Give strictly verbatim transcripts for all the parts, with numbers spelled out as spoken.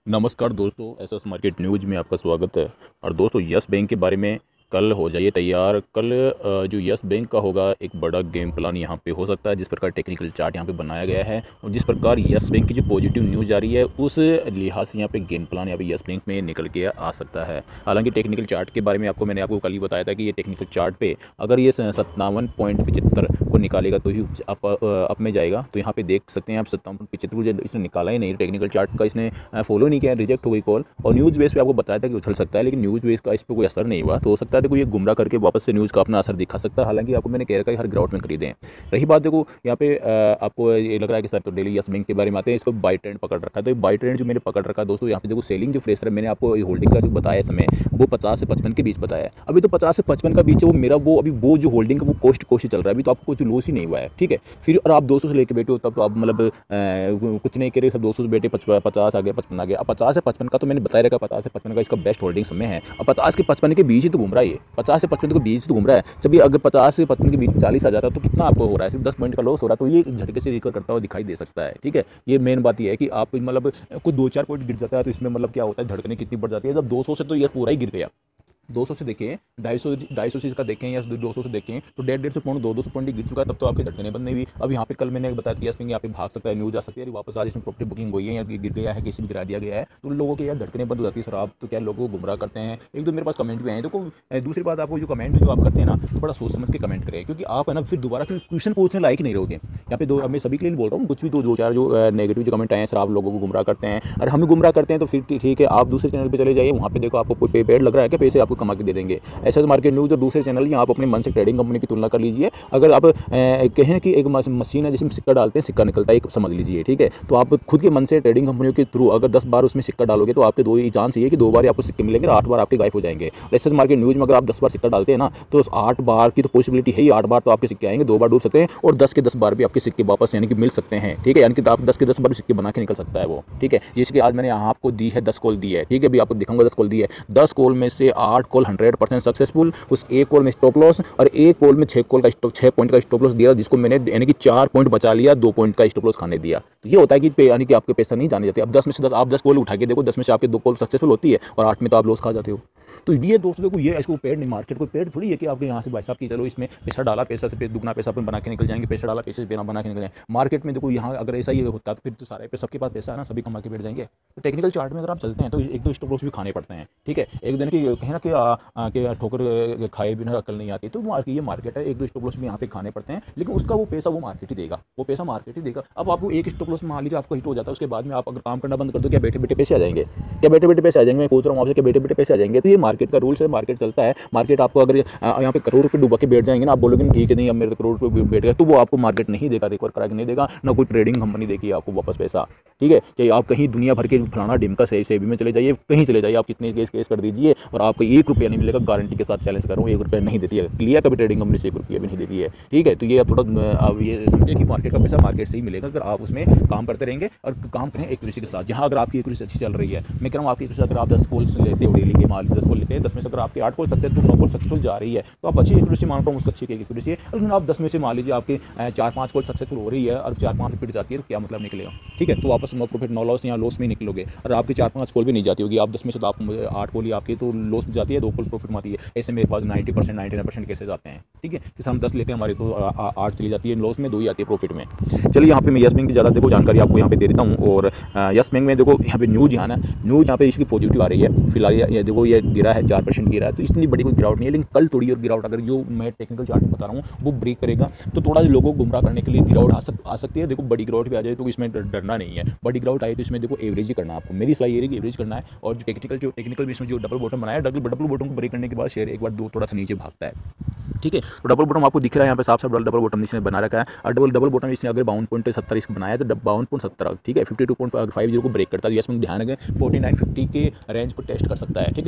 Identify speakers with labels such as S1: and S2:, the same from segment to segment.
S1: नमस्कार दोस्तों, SS market news में आपका स्वागत है। और दोस्तों, यस बैंक के बारे में कल हो जाइए तैयार। कल अ, जो यस बैंक का होगा एक बड़ा गेम प्लान यहाँ पे हो सकता है। जिस प्रकार टेक्निकल चार्ट यहाँ पे बनाया गया है और जिस प्रकार यस बैंक की जो पॉजिटिव न्यूज़ आ रही है उस लिहाज से यहाँ पे गेम प्लान यहाँ पे यस बैंक में निकल के आ सकता है। हालांकि टेक्निकल चार्ट के बारे में आपको मैंने आपको कल ही बताया था कि ये टेक्निकल चार्ट पे अगर ये सत्तावन पॉइंट पचहत्तर को निकालेगा तो ही अप अप में जाएगा। तो यहाँ पे देख सकते हैं आप सत्तावन पॉइंट पचहत्तर इसने निकाला ही नहीं, टेक्निकल चार्ट का इसने फॉलो नहीं किया, रिजेक्ट हो गई कॉल। और न्यूज़ बेस पे आपको बताया था कि उछल सकता है, लेकिन न्यूज़ बेस का इस पर कोई असर नहीं हुआ। तो हो सकता है देखो ये गुमराह करके वापस से न्यूज़ का अपना असर दिखा सकता है। हालांकि आपको मैंने कह रखा है हर ग्राउंड में खरीदें। रही बात देखो यहाँ पे आपको ये लग रहा है कि सर तो डेली यस बैंक के बारे में आते हैं, इसको बाई ट्रेंड पकड़ रखा है। तो बाई ट्रेंड जो मैंने पकड़ रखा है दोस्तों, यहाँ पे देखो सेलिंग जो फ्रेशर है मैंने आपको होल्डिंग का जो बताया समय वो पचास से पचपन के बीच बताया है। अभी तो पचास से पचपन का बीच है वो मेरा, वो अभी वो जो होल्डिंग का वो कोस्ट कोस्ट चल रहा है। अभी तो आपको कुछ लॉस ही नहीं हुआ है, ठीक है। फिर और आप दो सौ से लेके बैठे हो तब तो आप मतलब कुछ नहीं कह रहे, सब दो सौ से बैठे पचास आ गया, पचपन आ गया। अब पचास से पचपन का तो मैंने बताया रखा, पचास से पचपन का इसका बेस्ट होल्डिंग समय है। अब पचास के पचपन के बीच ही तो घूम रहा है, ये पचास से पचपन के बीच तो घूम रहा है। जब ये अगर पचास से पचपन के बीच में चालीस आ जाता है तो कितना आपको हो रहा है, सिर्फ दस पॉइंट का लॉस हो रहा है। तो ये झटके से रिकवर करता हुआ दिखाई दे सकता है, ठीक है। ये मेन बात ये है कि आप मतलब कुछ दो चार पॉइंट गिर जाता है तो इसमें मतलब क्या होता है, धड़कने कितनी बढ़ जाती है। जब दो सौ से तो ये पूरा ही गिर गया, दो सौ से देखें, ढाई सौ ढाई सौ से इसका देखें या दो सौ से देखें तो डेढ़ डेढ़ सौ पॉइंट दो दो सौ पॉइंट गिर चुका है। तब तो आपकी धड़कने बंद नहीं हुई। अब यहाँ पे कल मैंने बताया कि इसमें यहाँ पे भाग सकता है, न्यूज़ आ सकती है, वापस आज इसमें प्रॉपर्टी बुकिंग हुई है या गिर गया है, किसी भी गिरा दिया गया है तो लोगों के यार धड़कने बंद हो जाती है। सर आप तो क्या लोगों को गुमराह करते हैं। एक तो मेरे पास कमेंट भी आए। देखो दूसरी बात, आपको जो कमेंट जो आप करते हैं ना तो बड़ा सोच समझ के कमेंट करें, क्योंकि आप है ना फिर दोबारा क्वेश्चन पूछने लायक नहीं रहोगे। यहाँ पे दो मैं सभी के लिए बोल रहा हूँ, कुछ भी दो दो चार जो नेगेटिव जो कमेंट आए हैं, सर आप लोगों को गुमराह करते हैं और हमें गुमराह करते हैं, तो फिर ठीक है आप दूसरे चैनल पर चले जाइए, वहाँ पे देखो आपको पे पेड लग रहा है क्या, पैसे आपको कमा के दे देंगे। एसएस मार्केट न्यूज़ दूसरे चैनल ही आप अपने मन से ट्रेडिंग कंपनी की तुलना कर लीजिए। अगर आप कहें कि एक मशीन है जिसमें सिक्का डालते हैं सिक्का निकलता है, एक समझ लीजिए, ठीक है। तो आप खुद के मन से ट्रेडिंग कंपनियों के थ्रू अगर दस बार उसमें सिक्का डालोगे तो आपके दो ही चांस ये कि दो बार आपको सिक्के मिलेंगे, आठ बार आपके गायब हो जाएंगे। एसएस मार्केट न्यूज़ में अगर आप दस बार सिक्का डालते हैं ना तो आठ बार की तो पॉसिबिलिटी है ही, आठ बार तो आपके सिक्के आएंगे, दो बार डूब सकते हैं और दस के दस बार भी आपके सिक्के वापस यानी कि मिल सकते हैं, ठीक है। यानी कि आप दस के दस बार सिक्के बना के निकल सकता है वो, ठीक है। जैसे कि आज मैंने यहाँ आपको दी है दस कॉल दी है, ठीक है। अभी आपको दिखाऊंगा दस कॉल दी है, दस कॉल में से आठ कॉल हंड्रेड परसेंट सक्सेसफुल, उस एक कॉल में स्टॉप लॉस और एक कॉल में छह कॉल का स्टॉप छह पॉइंट का स्टॉप लॉस दिया, जिसको मैंने यानी कि चार पॉइंट बचा लिया, दो पॉइंट का स्टॉप लॉस खाने दिया। तो ये होता है कि यानी कि आपके पैसा नहीं जाने जाते। अब दस में से दस आप दस कॉल उठा के देखो, दस में से आपके दो कॉल सक्सेसफुल होती है और आठ में तो आप लॉस खा जाते हो। तो ये दोस्तों देखो, ये इसको पेड नहीं, मार्केट को पेड थोड़ी है कि आपके यहाँ से भाई साहब की चलो इसमें पैसा डाला, पैसा से दुगना पैसा अपन बना के निकल जाएंगे, पैसा डाला पैसे से बना के निकल जाएंगे। मार्केट में देखो यहाँ अगर ऐसा ही होता तो फिर तो सारे पे सबके पास पैसा है ना, सभी कमा के बैठ जाएंगे। तो टेक्निकल चार्ट में अगर आप चलते हैं तो एक दो स्टॉप लॉस भी खाने पड़ते हैं, ठीक है। एक दिन की कहीं ना कि ठोकर खाए बिना अकल नहीं आती, तो ये मार्केट है, एक दो स्टॉप लॉस भी यहाँ पे खाने पड़ते हैं, लेकिन उसका वो पैसा वो मार्केट ही देगा, वो पैसा मार्केट ही देगा। अब आपको एक स्टॉप लॉस मान लीजिए आपको हिट हो जाता है, उसके बाद में आप अगर काम करना बंद कर दो, क्या बैठे बैठे पैसे आ जाएंगे, क्या बैठे बैठे पैसे आ जाएंगे। मैं पूछ रहा हूँ आपसे, क्या बैठे बैठे पैसे आ जाएंगे। तो ये मार्केट का रूल्स है, मार्केट चलता है। मार्केट आपको अगर यहाँ पे करोड़ रुपए डुबा के बैठ जाएंगे ना, आप बोलोगे ठीक है नहीं अब मेरे करोड़ रुपए बैठ गए, तो वो आपको मार्केट नहीं देगा, रिकवर करा के नहीं देगा, ना कोई ट्रेडिंग कंपनी देगी आपको वापस पैसा, ठीक है। चाहे आप कहीं दुनिया भर के फलाना डिमका सही सेबी में चले जाइए, कहीं चले जाइए, आप कितने केस केस कर दीजिए और आपको एक रुपया नहीं मिलेगा, गारंटी के साथ चैलेंज कर रहा हूँ, एक रुपया नहीं देती है। क्लियर कभी ट्रेडिंग कंपनी से एक रुपया भी नहीं देती है, ठीक है। तो ये आप थोड़ा आप ये समझिए कि मार्केट का पैसा मार्केट से ही मिलेगा अगर आप उसमें काम करते रहेंगे और काम करें एक के साथ। जहाँ अगर आपकी एक अच्छी चल रही है, मैं कह रहा हूँ आपकी अगर आप दस कॉल्स लेते हो डेली के, मान दस कॉल लेते हैं, दस में से अगर आपके आठ कॉल सक्सेसफुल, नौ कॉल सक्सेसफुल जा रही है तो आप अच्छी एक्यूरेसी मान रहा हूँ, उसका अच्छी एक्यूरेसी है। लेकिन आप दस में से मान लीजिए आपके चार पाँच कॉल सक्सेसफुल हो रही है और चार पाँच पिट जाती है, तो क्या मतलब निकलेगा, ठीक है। तो वापस नो प्रॉफिट नो लॉस या लॉस में निकलोगे। और आपकी चार पाँच कॉल भी नहीं जाती होगी, आप दस में से आप आठ कॉल ही आपकी तो लॉस में जाती है, दो कॉल प्रॉफिट में आती है। ऐसे मेरे पास ninety percent ninety nine percent कैसे जाते हैं, ठीक है। जैसे हम दस लेते हैं हमारी तो आठ चली जाती है लॉस में, दो ही आती है प्रॉफिट में। चलिए यहाँ पे मैं यस बैंक की ज़्यादा देखो जानकारी आपको यहाँ पे दे देता हूँ। और यस बैंक में देखो यहाँ पे न्यूज़ यहाँ ना न्यूज़ यहाँ पे इसकी पॉजिटिव आ रही है फिलहाल। ये देखो ये गिरा है, चार परसेंट गिरा है, तो इतनी बड़ी कोई गिरावट नहीं है। लेकिन कल थोड़ी और गिरावट अगर जो मैं टेक्निकल चार्ट में बता रहा हूँ वो ब्रेक करेगा तो थोड़ा लोगों को गुमराह करने के लिए गिरावट आ, सक, आ सकती है। देखो बड़ी गिरावट भी आ जाए तो इसमें डरना नहीं है, बड़ी गिरावट आई तो इसमें देखो एवरेज ही करना है आपको। मेरी सलाह ये है कि एवरेज करना है। और जो टेक्निकल जो टेक्निकल इसमें जो डबल बॉटम बनाया, डबल डबल बॉटम को ब्रेक करने के बाद शेयर एक बार दो थोड़ा सा नीचे भागता है, ठीक है। तो डबल बॉटम आपको दिख रहा है यहाँ पे साफ साफ डबल बॉटम इसने बना रखा है। और डबल डबल बॉटम इसने अगर बावन पॉइंट सत्तर इसको बनाया है तो बावन पॉइंट सत्तर, ठीक है, fifty two point five zero को ब्रेक करता है। यस में ध्यान रखें फोर्टी नाइन फिफ्टी के रेंज को टेस्ट कर सकता है, ठीक है, क्योंकि फोर्टी नाइन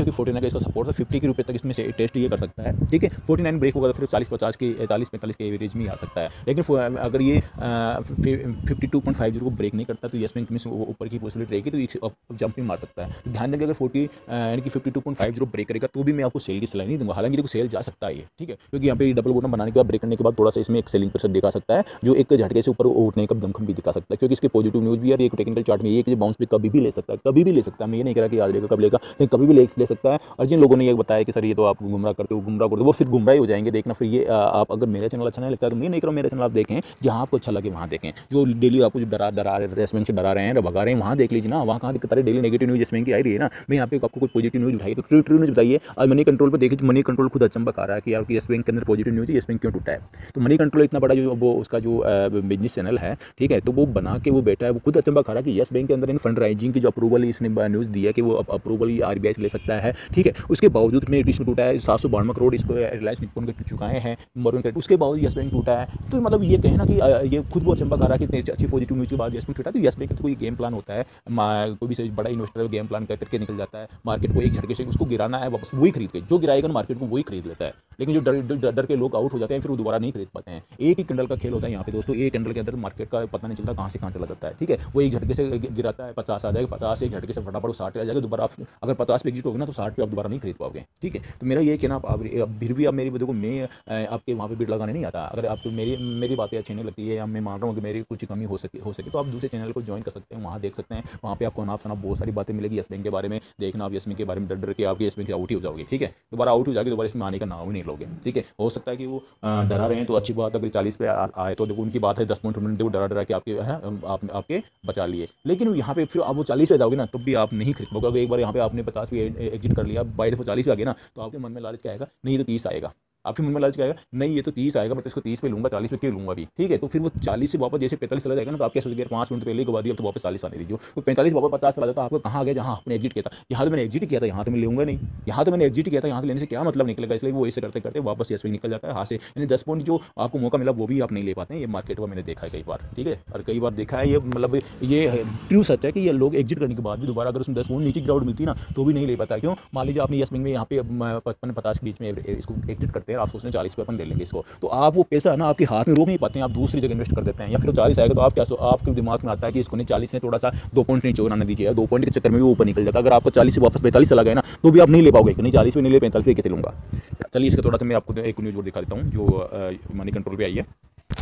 S1: इसका सपोर्ट है, फिफ्टी के रुपये तक इसमें से टेस्ट ये कर सकता है, ठीक है। फोर्टी नाइन ब्रेक होगा तो फिर चालीस पचास के चालीस पैंतालीस के एवरेज में आ सकता है। लेकिन अगर ये fifty two point five zero को ब्रेक नहीं करता तो येस बैंक में ऊपर की पॉसिबिलिटी रहेगी, तो जंपिंग मार सकता है। तो ध्यान देंगे अगर फोर्टी यानी कि fifty two point five zero break करेगा तो भी मैं आपको सेल की सलाह नहीं दूंगा। हालांकि देखो सेल जा सकता है ये, ठीक है, क्योंकि यहाँ पे डबल बॉटम बनाने के बाद ब्रेक करने के बाद थोड़ा सा इसमें एक सेलिंग प्रेशर दिखा सकता है, जो एक झटके से ऊपर उठने का दमखम भी दिखा सकता है, क्योंकि इसके पॉजिटिव न्यूज़ भी है। एक टेक्निकल चार्ट में ये बाउंस पे कभी भी ले सकता है, कभी भी ले सकता है। मैं ये नहीं कह रहा कि आज लेगा कब लेगा, लेकिन कभी भी ले, ले सकता है। और जिन लोगों ने ये बताया कि सर ये तो आप गुमराह करते हो गुमराह करते हो, वो फिर गुमराह हो जाएंगे। देखना फिर ये आप अगर मेरा चैनल अच्छा नहीं लगता है तो मैं नहीं करूँ, मेरा चैनल आप देखें जहाँ आपको अच्छा लगे वहाँ देखें। जो डेली आपको डरा डरा येस बैंक से डरा रहे हैं, भगा रहे हैं, वहाँ देख लीजिए ना। वहाँ कहाँ दिक्कत आ रही है, daily negative news Yes Bank की आई रही है ना। मैं यहाँ पे आपको कोई पॉजिटिव न्यूज़ उठाई तो ट्रू ट्रू न्यूज़ बताइए। आज मनी कंट्रोल पर देखिए, मनी कंट्रोल खुद अचंबा आ रहा है कि यार येस बैंक के अंदर पॉजिटिव न्यूज़ है, येस बैंक क्यों टूटा है। तो मनी कंट्रोल इतना बड़ा जो वो उसका जो बिजनेस चैनल है, ठीक है, तो वो बना के वो बैठा है, वो खुद अचंबा खा रहा है कि येस बैंक के अंदर इन फंड राइजिंग की जो अप्रूवल इसने न्यूज़ दी है कि वो अप्रूवल आरबीआई से ले सकता है, ठीक है। उसके बावजूद में इसमें टूटा है। सात सौ बानवे करोड़ इसको रिलायंस निप्पॉन के चुकाए हैं मॉर्गन क्रेडिट, उसके बावजूद येस बैंक टूटा है। तो मतलब ये कहना कि ये खुद वो अचंबा खा रहा है कि इतनी अच्छी पॉजिटिव न्यूज़ के बाद येस बैंक टूटा। तो येस बैंक का कोई गेम प्लान होता है, कोई भी बड़ा इन्वेस्टर गेम प्लान करके निकल जाता है, मार्केट को एक झटके से उसको गिराना है, वापस वही खरीद के जो गिराएगा मार्केट को वही खरीद लेता है। लेकिन जो डर डर, डर के लोग आउट हो जाते हैं फिर वो दोबारा नहीं खरीद पाते हैं। एक ही कैंडल का खेल होता है यहाँ पे दोस्तों, एक कैंडल के अंदर मार्केट का पता नहीं चलता कहाँ से कहाँ चला जाता है, ठीक है। वो एक झटके से गिराता है, पचास आ जाएगा, पचास एक झटके से फटाफट साठ आ जाएगा, दोबारा अगर पचास पे एग्जिट होगी ना तो साठ पे आप दोबारा नहीं खरीद पाओगे, ठीक है। तो मेरा ये कहना आप फिर भी आप मेरी देखो, मैं आपके वहाँ पे बिड लगाने नहीं आता। अगर आपको मेरी मेरी बातें अच्छी नहीं लगती है या मैं मान रहा हूँ कि मेरी कुछ कमी हो सके हो सके तो आप दूसरे चैनल को ज्वाइन कर सकते हैं, वहाँ देख सकते हैं। वहाँ पे आपको अनाप शनाप बहुत सारी बातें मिलेगी येस बैंक के बारे में। देखना आप येस बैंक के बारे में डर डर के आपके येस बैंक से आउट ही हो जाओगे, ठीक है। दोबारा आउट हो जाएगी, दोबारा इसमें आने का नाम ही नहीं लोगे, ठीक है। हो सकता है कि वो डरा रहे हैं तो अच्छी बात, अगर चालीस पे आए तो देखो उनकी बात है, दस पॉइंट उन्होंने डरा डरा के आपके है आप आपके बचा लिए। लेकिन यहाँ पे फिर आप वो चालीस पे जाओगे ना तो भी आप नहीं खरीद पाओगे। अगर एक बार यहाँ पे आपने पचास पे एग्जिट कर लिया, बाई दफा चालीस पे आ गया ना तो आपके मन में लालच क्या आएगा, नहीं तो तीस आएगा। आपके मन में लालच क्या आएगा, नहीं ये तो तीस आएगा बट इसको तीस पे लूंगा, चालीस पे क्यों लूंगा अभी, ठीक है। तो फिर वो चालीस से वापस जैसे पैंतालीस चला जाएगा ना तो आप क्या सोचेंगे, पाँच मिनट पहले के बाद तो वापस चालीस आने दीजिए। वो पैंतालीस वापस पचास चला जाता है, आपको कहाँ आ गया जहाँ आपने एग्जिट किया था। यहाँ तो मैंने एग्जिट किया था, यहाँ तो मैं लूंगा नहीं, यहाँ तो मैंने एग्जिट किया था, यहाँ लेने से क्या मतलब निकलेगा। इसलिए वो ऐसे करते करते वापस येस बैंक निकल जाता है हाथ से। यानी दस पॉइंट जो आपको मौका मिला वो भी आप नहीं ले पाते हैं। ये मार्केट का मैंने देखा है कई बार, ठीक है, और कई बार देखा है ये, मतलब ये ट्रू सच है कि ये लोग एग्जिट करने के बाद भी दोबारा अगर उसमें दस पॉइंट नीचे ग्राउंड मिलती ना तो भी नहीं ले पाता। क्यों, मान लीजिए आपने येस बैंक में यहाँ पे पचपन पचास के बीच में इसको एग्जिट करते हैं, आप सोचते हैं चालीस पे अपन ले लेंगे इसको, तो आप वो पैसा ना आपके हाथ में रोक नहीं पाते हैं, आप दूसरी जगह इन्वेस्ट कर देते हैं। या फिर चालीस आएगा तो आप क्या आपके दिमाग में आता है कि इसको नहीं चालीस ने थोड़ा सा दो पॉइंट नहीं चोराना दीजिए, दो पॉइंट के चक्कर में भी ऊपर निकल जाता है। अगर आपको चालीस से वापस पैंतालीस चला गया ना तो भी आप नहीं ले पाओगे, नहीं चालीस पे नहीं ले पैंतालीस पे कैसे लूँगा। चलिए इसका थोड़ा सा मैं आपको एक न्यूज़ और दिखा देता हूँ जो मनी कंट्रोल पे आई है।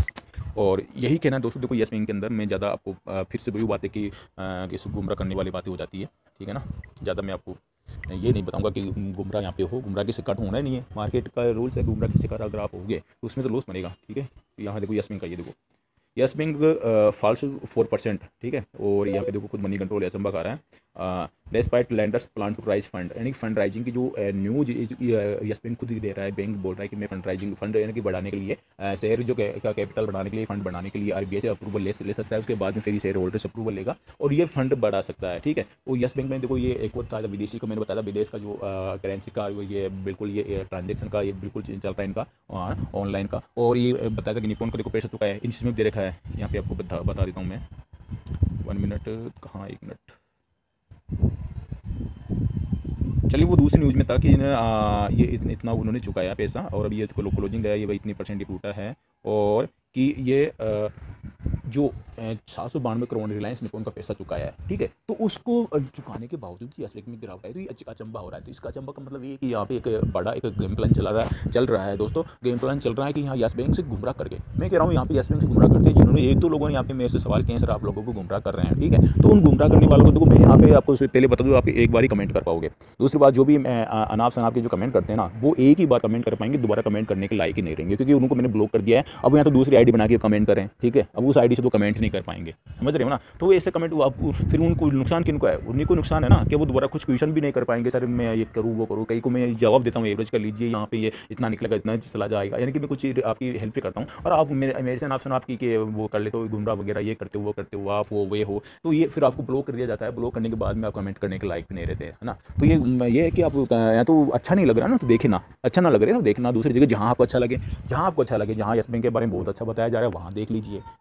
S1: और यही कहना है दोस्तों, देखो येस बैंक के अंदर मैं ज़्यादा आपको फिर से वही बात है कि कि गुमराह करने वाली बातें हो जाती है, ठीक है ना। ज़्यादा मैं आपको ये नहीं बताऊंगा कि गुमराह यहाँ पे हो, गुमराह के शिकार होना ही नहीं है। मार्केट का रूल्स है, गुमराह के शिकार अगर आप हो गए तो उसमें तो लॉस बनेगा, ठीक है। यहाँ देखो येस बैंक का, ये देखो Yes Bank falls four percent, ठीक है। और यहाँ पे देखो खुद मनी कंट्रोल अचंबा आ रहा है, despite lenders plan to raise fund, यानी फंड राइजिंग की जो न्यूज येस बैंक खुद ही दे रहा है। बैंक बोल रहा है कि मैं फंड राइजिंग फंड यानी कि बढ़ाने के लिए शेयर जो का कैपिटल बढ़ाने के लिए फंड बढ़ाने के लिए आरबीआई से अप्रूवल ले ले सकता है, उसके बाद में फिर शेयर होल्डर से अप्रूवल लेगा और ये फंड बढ़ा सकता है, ठीक है। वो येस बैंक में देखो ये एक और था विदेशी को मैंने बताया, विदेश का जो करेंसी का ये बिल्कुल ये ट्रांजेक्शन का ये बिल्कुल चल रहा है इनका ऑनलाइन का। और ये बताया था कि निप्पॉन का देखो पैसा चुका है, इसमें दे रखा है। यहाँ पे आपको बता बता देता हूँ मैं, वन मिनट कहाँ एक मिनट चलिए वो दूसरी न्यूज़ में था कि आ, ये इतना, इतना उन्होंने चुकाया पैसा और अभी ये क्लोजिंग है, ये भाई इतनी परसेंट टूटा है। और कि ये आ, जो सात सौ बानवे करोड़ रिलायंस निप्पॉन का पैसा चुकाया है, ठीक है। तो उसको चुकाने के बावजूद येस बैंक में गिरावट आई तो ये अचंबा हो रहा है। तो इसका अचंबा का मतलब ये कि यहाँ पे एक बड़ा एक गेम प्लान चला रहा है चल रहा है दोस्तों, गेम प्लान चल रहा है कि यहाँ येस बैंक से गुमराह करके, मैं कह रहा हूँ यहाँ पे येस बैंक से गुमराह करते हैं। जिन्होंने एक दो लोगों ने यहाँ पे मेरे से सवाल किए हैं सर आप लोगों को गुमराह कर रहे हैं, ठीक है। तो उन गुमराह करने वालों को देखो मैं यहाँ पे आपको पहले बता दूँ, आप एक बार ही कमेंट कर पाओगे। दूसरी बात, जो भी अनाप शनाप के जो कमेंट करते हैं ना वो एक ही बार कमेंट कर पाएंगे, दोबारा कमेंट करने के लायक ही नहीं रहेंगे, क्योंकि उनको मैंने ब्लॉक कर दिया है। अब यहाँ तो दूसरी आईडी बना के कमेंट करें, ठीक है। अब उस आईडी से तो कमेंट नहीं कर पाएंगे, समझ रहे हो ना। तो ऐसे कमेंट फिर उनको नुकसान किनको है, उन्हीं को नुकसान है ना कि वो दोबारा कुछ क्वेश्चन भी नहीं कर पाएंगे। सर मैं ये करूँ वो करूँ, कई को मैं जवाब देता हूँ एवरेज कर लीजिए, यहाँ पे ये इतना निकलेगा इतना चला जाएगा, यानी कि मैं कुछ आपकी हेल्प भी करता हूँ और आप मेरे मेरे से ऑप्शन आपकी कि वो कर लेते हो गुमराह वगैरह, ये करते हो वो करते हो आप वो वे हो, तो ये फिर आपको ब्लॉक कर दिया जाता है। ब्लॉक करने के बाद में आप कमेंट करने के लायक भी नहीं रहते है ना। तो ये ये है कि आप या तो अच्छा नहीं लग रहा ना तो देखे ना, अच्छा ना लग रहा है तो देखना दूसरी जगह जहाँ आपको अच्छा लगे, जहाँ आपको अच्छा लगे, जहाँ येस बैंक के बारे में बहुत अच्छा बताया जा रहा है वहाँ देख लीजिए, ठीक है। बहुत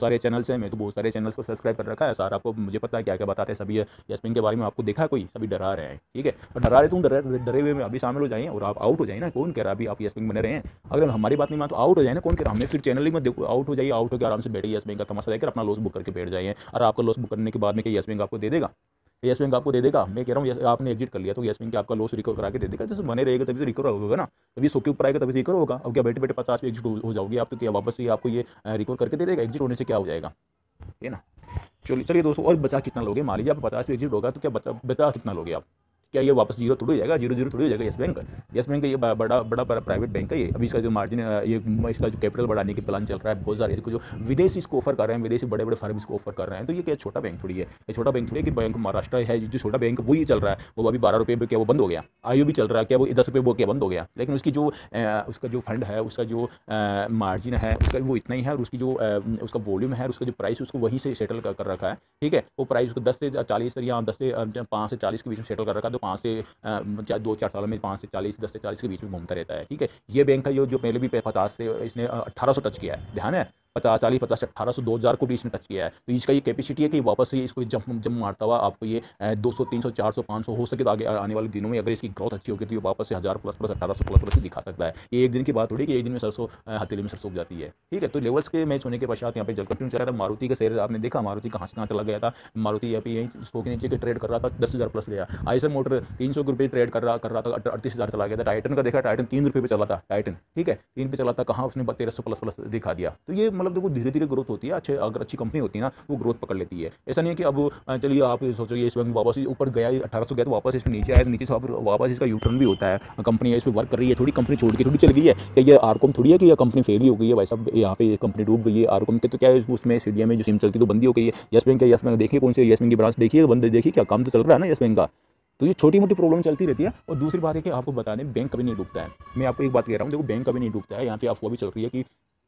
S1: सारे चैनल्स हैं, मैं तो बहुत सारे चैनल्स को सब्सक्राइब कर रखा है सर, आपको मुझे पता है क्या क्या बताते हैं सभी। यस बैंक के बारे में आपको देखा है कोई, सभी डरा रहे हैं, ठीक है, और डरा रहे तुम डरे डरे हुए में अभी शामिल हो जाइए और आप आउट हो जाइए ना। कौन कह रहा है अभी आप यस बैंक बने रहे हैं? अगर हमारी बात नहीं मान तो आउट हो जाए ना, कौन कह रहा है? हमें फिर चैनल में देखो, आउट हो जाइए, आउट होकर आराम से बैठिए, यस बैंक का तमाशा देखकर अपना लॉस बुक करके बैठ जाइए। और आपका लॉस बुक करने के बाद में क्या यस बैंक आपको दे देगा? यस बैंक आपको दे देगा? मैं कह रहा हूँ आपने एग्जिट कर लिया तो यस बैंक आपका लॉस रिकवर करा के दे देगा। जैसे बने रहेगा तभी तो रिकवर होगा ना, तभी सौ के ऊपर आएगा तभी रिकवर होगा। अब क्या बैठे बैठे पचास पे एग्जिट हो जाओगे आप, तो क्या वापस से आपको ये रिकवर करके दे देगा? एग्जिट होने से क्या हो जाएगा, है ना। चलिए चलिए दोस्तों, और बचा कितना लोगे? मान लीजिए आप पचास पे एग्जिट होगा तो क्या बचा बचा कितना लोगे आप? क्या ये वापस जीरो थोड़ी हो जाएगा? जीरो जीरो थोड़ी हो जाएगा यस बैंक। यस बैंक ये बड़ा बड़ा बड़ा प्राइवेट बैंक है ये। अभी इसका जो मार्जिन, ये इसका जो कैपिटल बढ़ाने की प्लान चल रहा है, बहुत सारे इसको जो विदेशी इसको ऑफर कर रहे हैं, विदेशी बड़े बड़े फर्म इसको ऑफर कर रहे हैं। तो ये क्या छोटा बैंक थोड़ी है? ये छोटा बैंक थोड़ी है कि बैंक महाराष्ट्र है जो छोटा बैंक वही चल रहा है, वो अभी बारह रुपये पे क्या वो बंद हो गया? आयु भी चल रहा है क्या वो दस रुपये वो क्या बंद हो गया? लेकिन उसकी जो उसका जो फंड है, उसका जो मार्जिन है उसका वो इतना ही है, और उसकी जो उसका वॉल्यूम है, उसका जो प्राइस उसको वहीं से सेटल कर रखा है, ठीक है। वो प्राइस उसको दस से चालीस या दस से पाँच से चालीस के बीच में सेटल कर रखा है। तो पाँच से दो चार सालों में पाँच से चालीस, दस से चालीस के बीच में घूमता रहता है, ठीक है। ये बैंक का जो पहले भी पचास से इसने अठारह सौ टच किया है, ध्यान है, पचास चालीस पचास अठारह सौ दो हज़ार को भी इसने टच किया है। तो इसका ये कैपेसिटी है कि वापस से इसको जंप जंप मारता हुआ आपको ये दो सौ तीन सौ चार सौ पाँच सौ हो सके तो आगे आने वाले दिनों में अगर इसकी ग्रोथ अच्छी होगी तो ये वापस से हज़ार प्लस प्लस अठारह सौ प्लस प्लस दिखा सकता है। ये एक दिन की बात थोड़ी कि एक दिन में सरसों हथेली में सरसों उग जाती है, ठीक है। तो लेवल्स के मैच होने के पश्चात यहाँ पे जल कंटिन्यू चल रहा था। मारुति का शेयर आपने देखा, मारुति कहाँ से कहाँ चला गया था। मारुति यहाँ पे यहीं सौ के नीचे के ट्रेड कर रहा था, दस हज़ार प्लस गया। आइसर मोटर तीन सौ रुपये ट्रेड कर रहा कर रहा था, अड़तीस हज़ार चला गया था। टाइटन का देखा, टाइटन तीन रुपये पे चला था, टाइटन, ठीक है, तीन पे चला था, कहाँ उसने तेरह सौ प्लस प्लस दिखा दिया। तो ये मतलब देखो धीरे धीरे ग्रोथ होती है, अच्छे अगर अच्छी कंपनी होती है ना वो ग्रोथ पकड़ लेती है। ऐसा नहीं है कि अब चलिए आप सोचोगे इस बैंक वापस ऊपर गया अठारह सौ गया तो वापस इसमें नीचे आया, नीचे से वापस इसका यू टर्न भी होता है। कंपनी है इस पर वर्क कर रही है, थोड़ी कंपनी छोड़ के थोड़ी चल गई है। क्या ये आरकॉम थोड़ी है कि ये कंपनी फेल ही हो गई है? भाई साहब यहाँ पे कंपनी डूब गई है आरकॉम के, तो क्या है उसमें सीडिया में जो सिम चलती तो बंदी हो गई है। यस बैंक है, यस बैंक देखिए कौन से यस बैंक की ब्रांच देखिए, बंदे देखिए क्या काम तो चल रहा है ना यस बैंक का। तो ये छोटी मोटी प्रॉब्लम चलती रहती है। और दूसरी बात है कि आपको बता दें बैंक कभी नहीं डूबता है। मैं आपको एक बात कह रहा हूँ, देखो बैंक कभी नहीं डूबता है। यहाँ पे आपको अभी चल रही है कि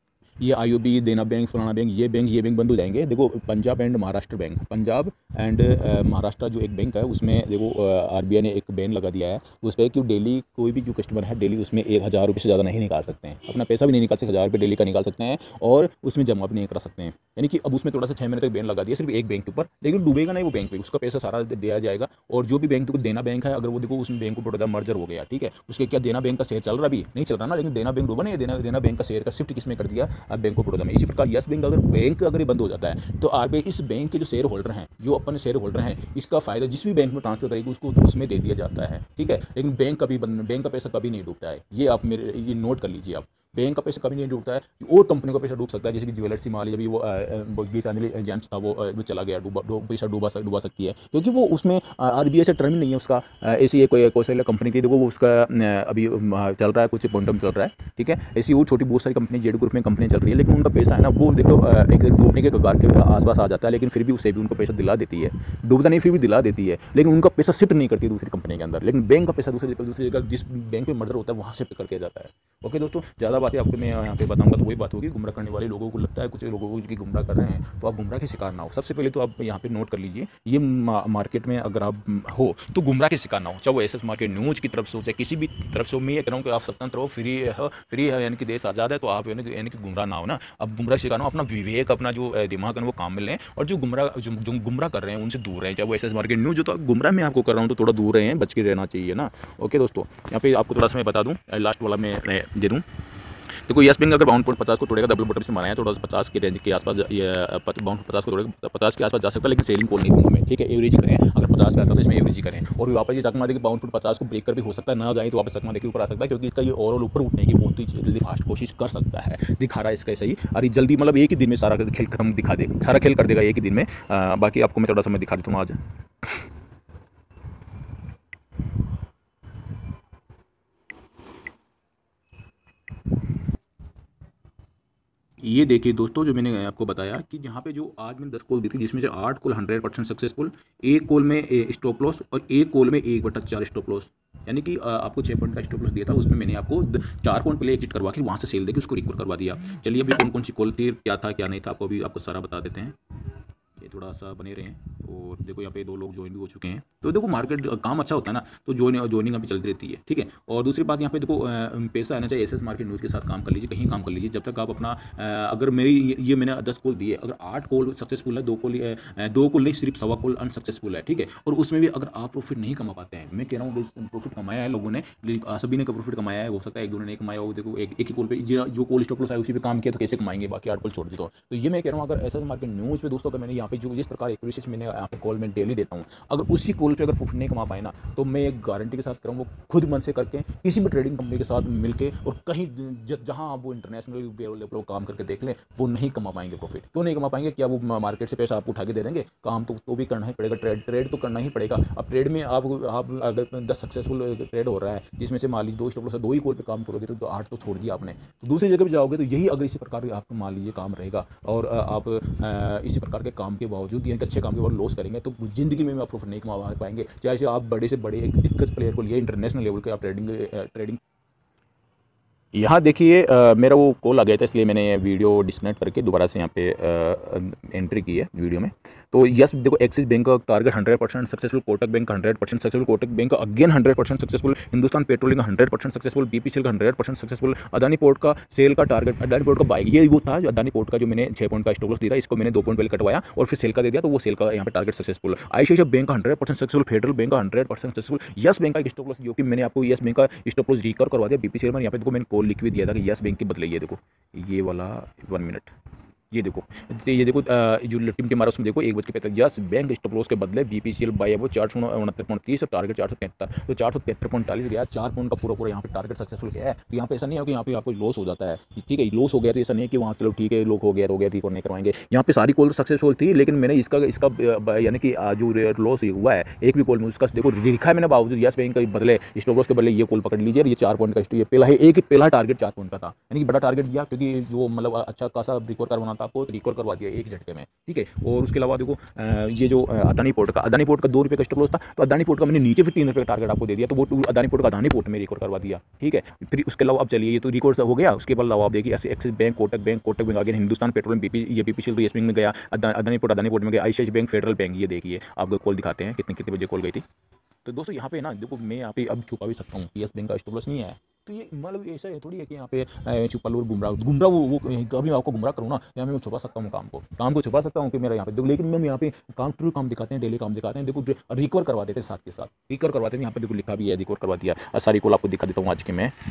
S1: ये आईओबी, देना बैंक, फलाना बैंक, ये बैंक ये बैंक बंद हो जाएंगे। देखो Punjab and Maharashtra bank, Punjab and Maharashtra जो एक बैंक है उसमें देखो आरबीआई ने एक बैन लगा दिया है उस पर कि डेली कोई भी जो कस्टमर है डेली उसमें एक हज़ार रुपये से ज़्यादा नहीं निकाल सकते हैं, अपना पैसा भी नहीं निकाल सकते, हज़ार रुपये डेली का निकाल सकते हैं और उसमें जमा भी नहीं करा सकते हैं। यानी कि अब उसमें थोड़ा सा छः महीने तक बैन लगा दिया सिर्फ एक बैंक के ऊपर, लेकिन डूबेगा नहीं वो बैंक पे, उसका पैसा सारा दिया जाएगा। और जो भी बैंक को देना बैंक है, अगर वो देखो उसमें बैंक को मर्जर हो गया, ठीक है, उसके क्या देना बैंक का शेयर चल रहा भी नहीं चल रहा ना, लेकिन देना बैंक डूबा नहीं, देना देना बैंक का शेयर का शिफ्ट किसमें कर दिया अब बैंक ऑफ बड़ौदा में। इसी प्रकार यस बैंक अगर बैंक अगर बंद हो जाता है तो आरबीआई इस बैंक के जो शेयर होल्डर हैं, जो अपन शेयर होल्डर हैं, इसका फायदा जिस भी बैंक में ट्रांसफर करेगी उसको उसमें दे दिया जाता है, ठीक है। लेकिन बैंक कभी बंद, बैंक का पैसा कभी नहीं डूबता है, ये आप मेरे ये नोट कर लीजिए आप। बैंक का पैसा कभी नहीं डूबता है, और कंपनी का पैसा डूब सकता है, जैसे कि ज्वेलर्स मान लीजिए अभी वो गीतांजलि जेम्स था वो वो चला गया, डूबा पैसा डूबा डूबा सकती है, क्योंकि वो उसमें आरबीआई से टर्म नहीं है उसका। ऐसी कोई कौशल्या कंपनी की देखो वो उसका अभी चल रहा है, कुछ क्वांटम चल रहा है, ठीक है। ऐसी वो छोटी बहुत सारी कंपनी जेड ग्रुप में कंपनी चल रही है, लेकिन उनका पैसा है ना वो देखो एक डूबने के कगार के आसपास आ जाता है, लेकिन फिर भी उससे भी उनको पैसा दिला देती है, डूबता नहीं फिर भी दिला देती है, लेकिन उनका पैसा शिफ्ट नहीं करती दूसरी कंपनी के अंदर। लेकिन बैंक का पैसा दूसरी दूसरी जगह जिस बैंक में मर्डर होता है वहाँ शिफ्ट करके जाता है। ओके दोस्तों, ज़्यादा बातें आपको मैं यहाँ पे बताऊंगा तो वही बात होगी, गुमराह करने वाले लोगों को लगता है कुछ लोगों को कि गुमराह कर रहे हैं, तो आप गुमराह के शिकार ना हो। सबसे पहले तो आप यहाँ पे नोट कर लीजिए, ये मा, मार्केट में अगर आप हो तो गुमराह के शिकार ना हो, चाहे वो एस एस मार्केट न्यूज़ की तरफ से हो चाहे किसी भी तरफ से हो। मैं ये कह रहा हूँ कि आप स्वतंत्र हो, फ्री है, फ्री है, यानी कि देश आज़ाद है, तो आप यानी कि गुमराह ना हो ना। अब गुमराह शिकार ना हो, अपना विवेक, अपना जो दिमाग है वो काम में लें, और जो गुमराह जो, जो गुमराह कर रहे हैं उनसे दूर रहें, चाहे वो एस एस मार्केट न्यूज़ जो तो गुमराह मैं आपको कर रहा हूँ तो थोड़ा दूर रहे हैं, बच के रहना चाहिए ना। ओके दोस्तों, यहाँ पे आपको थोड़ा सा मैं बता दूँ, लास्ट वाला मैं दे दूँ। देखो यस बैंक अगर बाउंड पॉइंट पचास को तोड़ेगा, डबल बॉटम से मारा है, थोड़ा सा पचास के रेंज के आसपास बाउंड पचास को तोड़ेगा, पचास के आसपास जा सकता है, लेकिन सेलिंग कॉल नहीं दूंगा मैं, ठीक है। एवरेज करें, अगर पचास पे आता है तो इसमें एवरेज करें, और वापस ये चकमा देगी बाउंड पचास को ब्रेक कर भी हो सकता है, ना जाए तो वापस चकमा देके ऊपर आ सकता है, क्योंकि इसका ये ओवरऑल ऊपर उठने की बहुत ही जल्दी फास्ट कोशिश कर सकता है, दिखा रहा है इसका सही। अरे जल्दी मतलब एक ही दिन में सारा खेल खत्म दिखा देगा, सारा खेल कर देगा एक ही दिन में। बाकी आपको मैं थोड़ा सा मैं दिखा देता हूँ आज। ये देखिए दोस्तों, जो मैंने आपको बताया कि जहाँ पे जो आज मैंने दस कॉल दी थी, जिसमें से आठ कॉल हंड्रेड परसेंट सक्सेसफुल, एक कॉल में स्टॉप लॉस और एक कॉल में एक बटा चार स्टॉप लॉस, यानी कि आपको छः पॉइंट का स्टॉप लॉस दिया था, उसमें मैंने आपको चार पॉइंट पहले एग्जिट करवा के वहाँ से सेल देकर उसको रिकवर करवा दिया। चलिए अभी कौन कौन सी कॉल थी, क्या था क्या नहीं था, आपको अभी आपको सारा बता देते हैं, ये थोड़ा सा बने रहे हैं। और देखो यहाँ पे दो लोग ज्वाइन भी हो चुके हैं। तो देखो मार्केट काम अच्छा होता है ना, तो ज्वाइन ज्वाइनिंग अभी चलती रहती है, ठीक है। और दूसरी बात यहाँ पे देखो पैसा आना चाहिए, एसएस मार्केट न्यूज़ के साथ काम कर लीजिए, कहीं काम कर लीजिए जब तक आप अपना अगर मेरी ये मैंने दस कॉल दिए, अगर आठ कॉल सक्सेसफुल है, दो कॉल दो कॉल नहीं सिर्फ सवा कॉल अनसक्सेसफुल है, ठीक है। और उसमें भी अगर आप प्रॉफिट नहीं कमा पाते हैं, मैं कह रहा हूँ प्रॉफिट कमाया है लोगों ने, सभी ने प्रॉफिट कमाया है, हो सकता है एक दो ने नहीं कमाया हो। देखो एक एक ही कॉल पे जो कॉल स्टॉप लॉस है उसी पे काम किया तो कैसे कमाएंगे, बाकी आठ कॉल छोड़ दी। तो ये मैं कह रहा हूँ अगर एसएस मार्केट न्यूज़ पे दोस्तों, अगर मैंने यहाँ पे जो जिस प्रकार एक्यूरेसी मैंने यहाँ पे कॉल में डेली देता हूँ, अगर उसी कॉल पे अगर प्रॉफिट नहीं कमा पाए ना, तो मैं एक गारंटी के साथ कह रहा हूँ वो खुद मन से करके किसी भी ट्रेडिंग कंपनी के साथ मिलके और कहीं जहाँ आप वो इंटरनेशनल लेवल पर काम करके देख लें, वो नहीं कमा पाएंगे प्रॉफिट। क्यों नहीं कमा पाएंगे? क्या वो मार्केट से पैसा आप उठा के दे देंगे? काम तो तो भी करना ही पड़ेगा, ट्रेड ट्रेड तो करना ही पड़ेगा। अब ट्रेड में आप आप अगर दस सक्सेसफुल ट्रेड हो रहा है जिसमें से मान लीजिए दो स्टॉप लॉस दो ही कॉल पे काम करोगे तो आठ तो छोड़ दिया आपने, तो दूसरी जगह पे जाओगे तो यही अगर इसी प्रकार आपको मान लीजिए काम रहेगा और आप इसी प्रकार के काम के बावजूद यानी अच्छे काम के बाद लॉस करेंगे, तो जिंदगी में आप प्रॉफिट नहीं कमा पाएंगे। चाहे आप बड़े से बड़े एक दिग्गज प्लेयर को लिए इंटरनेशनल लेवल के आप ट्रेडिंग ट्रेडिंग यहाँ देखिए मेरा वो कॉल आ गया था, इसलिए मैंने वीडियो डिस्कनेक्ट करके दोबारा से यहाँ पे आ, एंट्री की है वीडियो में। तो यस देखो एक्सिस बैंक का target hundred percent successful, Kotak bank का hundred percent successful, Kotak bank का again hundred percent successful, Hindustan Petroleum का हंड्रेड परसेंट सक्सेसफुल, बीपीसीएल का hundred percent successful, Adani port का सेल का टारगेट, अदानी पोर्ट का बाइक ये वो था जो अदानी पोर्ट का जो मैंने छः पॉइंट का स्टॉप लॉस दिया था, इसको मैंने दो पॉइंट पहले कटवाया और फिर सेल का दे दिया, तो वो सेल का यहाँ पे टारगेट सक्सेसफुल। आईसीआईसीआई बैंक का hundred percent successful, Federal Bank का hundred percent successful, Yes Bank का स्टॉप लॉस जो कि मैंने आपको यस बैंक का स्टॉप लॉस रिकवर करवा दिया। बीपीसीएल में यहाँ पे देखो मैंने कॉल लिख भी दिया था कि यस बैंक के बदले ये देखो ये वाला वन मिनट ये देखो ये देखो जो टीम के मारा उसमें देखो एक बज के पैंतीस यस बैंक स्टॉप लॉस के बदले बीपीसीएल बाय वो चार सौ उनहत्तर पॉइंट तीस और टारगेट चार सौ तिहत्तर, तो चार सौ तिहत्तर पॉइंट चालीस गया, चार पॉइंट का पूरा पूरा यहाँ पे टारगेट सक्सेसफुल गया है। तो यहाँ पे ऐसा नहीं है कि यहाँ पे आपको लॉस हो जाता है, ठीक है, लॉस हो गया तो ऐसा नहीं है कि वहाँ चलो ठीक है लोग हो गया तो हो गया ठीक और नहीं करवाएंगे। यहाँ पे सारी कॉल सक्सेसफुल थी, लेकिन मैंने इसका इसका यानी कि जो लॉस हुआ है एक भी कॉल में उसका देखो लिखा है मैंने बावजूद यस बैंक के बदले स्टॉप लॉस के बदले ये कॉल पकड़ लीजिए, ये चार पॉइंट का ये पहला है, एक पहला टारगेट चार पॉइंट का था, यानी कि बड़ा टारगेट दिया क्योंकि जो मतलब अच्छा खासा रिकवर करवाना था आपको रिकवर करवा दिया एक झटके में, ठीक है। और उसके अलावा देखो ये जो अदानी पोर्ट का अदानी पोर्ट का दो रुपये का स्टॉप लॉस था, तो अदानी पोर्ट का मैंने नीचे फिर तीन रुपये का टारगेट आपको दे दिया, तो वो अदानी पोर्ट का अदानी पोर्ट में रिकवर करवा दिया, ठीक है। फिर उसके अलावा अब चलिए ये तो रिकॉर्ड हो गया, उसके बाद अलावा आप देखिए Axis Bank, Kotak bank, Kotak bank आगे हिंदुस्तान पेट्रोलियम बीपी ये बीपीसीएल तो येस बैंक में गया, अदानी पोर्ट अदानी पोर्ट में गया, आईसीआईसीआई बैंक, फेडरल बैंक, ये देखिए आपको कॉल दिखाते हैं कितने कितने बजे कॉल गई थी। तो दोस्तों यहाँ पे ना देखो मैं यहाँ पे अब छुपा भी सकता हूँ येस बैंक का स्टॉप लॉस नहीं है, तो ये मतलब ऐसा है थोड़ी है कि यहाँ पे छुपा लो गुमराह गुमराह वो वो कभी आपको गुमराह करूँ ना, यहाँ मैं छुपा सकता हूँ काम को काम को छुपा सकता हूँ कि मेरा यहाँ पे देखो, लेकिन मैं यहाँ पे काम ट्रू काम दिखाते हैं, डेली काम दिखाते हैं, देखो रिकवर करवा देते हैं साथ के साथ रिकवर करवाते हैं। यहाँ पे देखो लिखा भी है रिकवर करवा दिया, सारी कॉल आपको दिखा देता हूँ आज के मैं।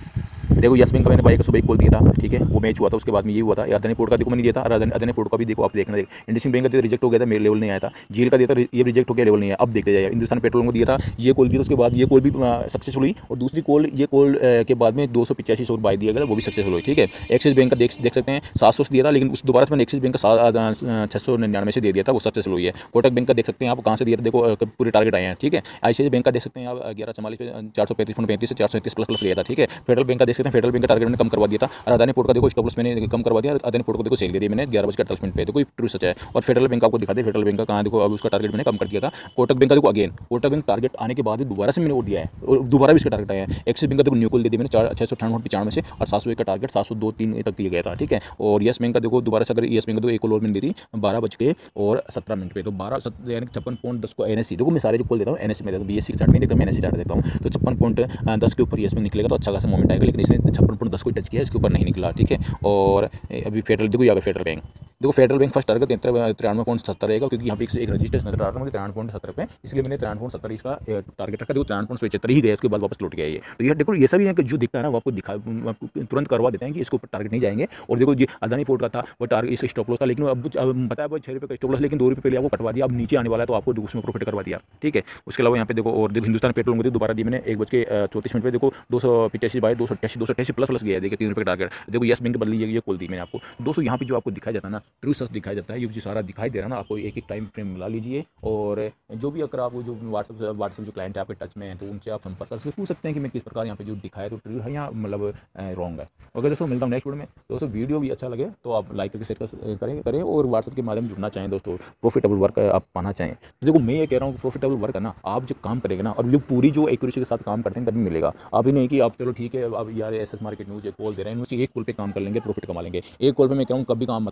S1: देखो यस बैंक का मैंने भाई का सुबह कॉल दिया था, ठीक है, वो मैच हुआ था, उसके बाद में ये हुआ था। अदानी पोर्ट का देखो मैंने दिया था, अदानी पोर्ट का भी देखो आप देखना, इंडसिंड बैंक का रिजेक्ट हो गया था, मेरे लेवल नहीं आया था, जीएल का दिया था ये रिजेक्ट हो गया, लेवल नहीं है, अब देखते जाइए। हिंदुस्तान पेट्रोलियम को दिया था ये कॉल दिया, उसके बाद ये कॉल भी सक्सेसफुल हुई और दूसरी कॉल ये कॉल के बाद में दो सौ पिचासी सौ बाई दिया गया वो भी सक्सेसफुल हुई, ठीक है। एक्सिस बैंक का देख देख सकते हैं सात सौ से दिया था, लेकिन उस दोबारा से मैंने एक्सिस बैंक का छः सौ निन्यानवे से दे दिया था, वो सक्सेसफुल हुई है। कोटक बैंक का देख सकते हैं आप कहाँ से दिया था, देखो पूरे टारगेट आए हैं, ठीक है। आईसीआईसीआई बैंक का देख सकते हैं आप ग्यारह चौवालीस पे चार सौ पैंतीस पैंतीस से चार सौ इकतीस प्लस प्लस गया था, ठीक है। फेडरल बैंक का देख सकते हैं फेडरल बैंक का टारगेट मैंने कम करवा दिया था और अदानी पोर्ट का देखो स्टॉप लॉस मैंने कम करवा दिया, अदानी पोर्ट को देखो सेल दे दी मैंने ग्यारह बजे अड़तालीस मिनट पे, देखो ट्रू सच है। और फेडरल बैंक आपको दिखा दे, फेडरल बैंक का कहाँ देखो अब उसका टारगेट मैंने कम कर दिया था। कोटक बैंक का देखो अगेन कोटक बैंक टारगेट आने के बाद दोबारा से मैंने वो दिया है और दोबारा भी इसका टारगेट आया है। एक्सिस बैंक का देखो न्यू कॉल दे दी मैंने चार छः सौ अठानवे पचानवे से और सात सौ एक का टारगेट सात सौ दो तीन तक दिया गया था, ठीक है। और यस बैंक का देखो दोबारा से अगर यस बैंक का तो एक कॉल और मैंने दी थी बारह बज के और सत्रह मिनट पे, तो बारह यानी छप्पन पॉइंट दस को एनएससी देखो मैं सारे जो कॉल देता हूँ एनएससी में देता हूँ, बीएससी का चार्ट नहीं देखता मैं एनएससी चार्ट देखता हूँ, तो छप्पन पॉइंट दस के ऊपर यस में निकलेगा तो अच्छा खासा मोमेंट आएगा, लेकिन इसने छप्पन पॉइंट दस को टच किया इसके ऊपर नहीं निकला, ठीक है। और अभी फेडरल देखो यहाँ फेडरल बैंक देखो फेडरल बैंक फर्स्ट टारगेट तिरानवे पॉइंट सत्तर रहेगा, क्योंकि यहाँ पे एक रजिस्ट्रेशन नजर आ रहा है तिरानवे पॉइंट सत्तर पे, इसलिए मैंने तिरानवे पॉइंट सत्तर इसका टारगेट रखा, देखो तिरानवे पॉइंट पचहत्तर ही गया, उसके बाद वापस लौट गया ये। तो ये देखो ये सभी जो दिखता है ना वो आपको दिखा तुरंत करवा देते हैं कि इसके ऊपर टारगेट नहीं जाएंगे। और देखो जी अदानी पोर्ट का था वो टारगेट इस स्टॉप लॉस था, लेकिन अब बताया छः रुपये का स्टॉप लॉस, लेकिन दो रुपये पहले आपको कटवा दिया, अब नीचे आने वाला है तो आपको उसमें प्रॉफिट करवा दिया, ठीक है। उसके अलावा यहाँ पे देखो और देखो हिंदुस्तान पेट्रोलियम को दोबारा दी मैंने एक बज के चौतीस मिनट पे, देखो दो सौ पिचासी बाई दो सौ अट्ठासी दो सौ अट्ठासी प्लस प्लस गया, देखिए तीन रुपये का टारगेट, देखो यस बैंक के बदले ये कॉल दी मैंने आपको। दोस्तों यहाँ पे जो आपको दिखाया जाता है ना ट्रू सच दिखाया जाता है, ये जो सारा दिखाई दे रहा है ना आपको एक एक टाइम फ्रेम मिला लीजिए, और जो भी अगर आपको जो व्हाट्सएप व्हाट्सएप जो क्लाइंट है आपके टच में है तो उनसे आप संपर्क करके पूछ सकते हैं कि मैं किस प्रकार यहाँ पे जो दिखाया तो ट्रू है या मतलब रॉन्ग है। ओके दोस्तों मिलता हूँ नेक्स्ट वीडियो में। दोस्तों वीडियो भी अच्छा लगे तो आप लाइक करके शेयर करें करें और व्हाट्सएप के माध्यम से जुड़ना चाहें दोस्तों, प्रॉफिटेबल वर्क आप पाना चाहें तो देखो मैं ये कह रहा हूँ कि प्रॉफिटेबल वर्क है ना आप जब काम करेंगे ना और जो पूरी जो एक्यूरेसी के साथ काम करते हैं तभी मिलेगा। अभी नहीं कि आप चलो ठीक है अब यार एसएस मार्केट न्यूज़ एक कॉल दे रहे हैं, एक कॉल पे काम कर लेंगे प्रॉफिट कमा लेंगे, एक कॉल पे मैं कहूँ कभी काम मत करना, ऐसे जुड़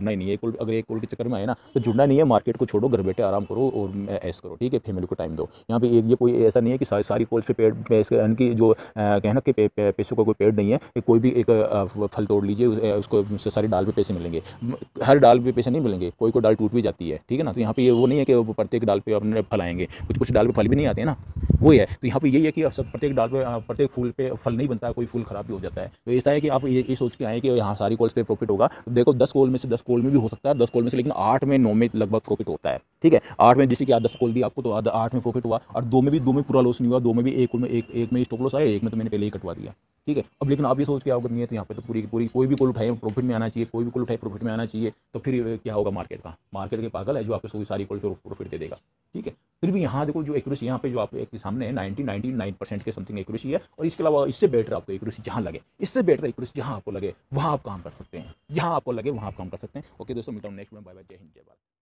S1: जुड़ना ही नहीं है। कॉल अगर एक कॉल के चक्कर में आए ना तो जुड़ना नहीं है, मार्केट को छोड़ो, घर बैठे आराम करो और ऐश करो, ठीक है, फैमिली को टाइम दो। यहाँ पे एक ये कोई ऐसा नहीं है कि सारी सारी कॉल्स पे पेड पैसे की जो कहना कि पे, पे, पैसों का कोई पेड नहीं है। कोई भी एक फल तोड़ लीजिए, उसको उससे सारी डाल पे पैसे मिलेंगे, हर डाल पे पैसे नहीं मिलेंगे, कोई कोई डाल टूट भी जाती है, ठीक है ना। तो यहाँ पे ये वो नहीं है कि प्रत्येक डाल पे अपने फल आएंगे, कुछ कुछ डाल पे फल भी नहीं आते हैं ना, वो है। तो यहाँ पे यही है कि सब प्रत्येक डाल पे प्रत्येक फूल पे फल नहीं बनता है, कोई फूल खराब भी हो जाता है। तो ऐसा है कि आप ये, ये सोच के आए कि यहाँ सारी कॉल्स पे प्रॉफिट होगा, तो देखो दस कॉल में से दस कॉल में भी हो सकता है, दस कॉल में से, लेकिन आठ में नौ में लगभग प्रॉफिट होता है, ठीक है। आठ में जैसे कि आज दस कॉल दी आपको तो आठ में प्रॉफिट हुआ, और दो में भी दो में पूरा लॉस नहीं हुआ, दो में भी एक में एक एक में स्टॉप लॉस आया, एक में तो मैंने पहले ही कटवा दिया, ठीक है। अब लेकिन आप ये सोच के आओगे नहीं है तो यहाँ पे तो पूरी पूरी कोई भी कॉल उठाए प्रॉफिट में आना चाहिए, कोई भी कॉल उठाए प्रॉफिट में आना चाहिए। तो फिर क्या होगा मार्केट का, मार्केट के पागल है जो आपको सारी कॉल प्रॉफिट दे देगा, ठीक है। फिर भी यहाँ देखो जो एक्यूरेसी यहाँ पे जो आपके सामने है नाइनटी नाइनटी नाइन परसेंट के समथिंग एक्यूरेसी है, और इसके अलावा इससे बेटर आपको एक्यूरेसी जहाँ लगे, इससे बेटर एक्यूरेसी जहाँ आपको लगे वहाँ आप काम कर सकते हैं, जहाँ आपको लगे वहाँ आप काम कर सकते हैं। ओके दोस्तों, मिलता हूँ नेक्स्ट में, बाय बाय, जय हिंद, जय भारत।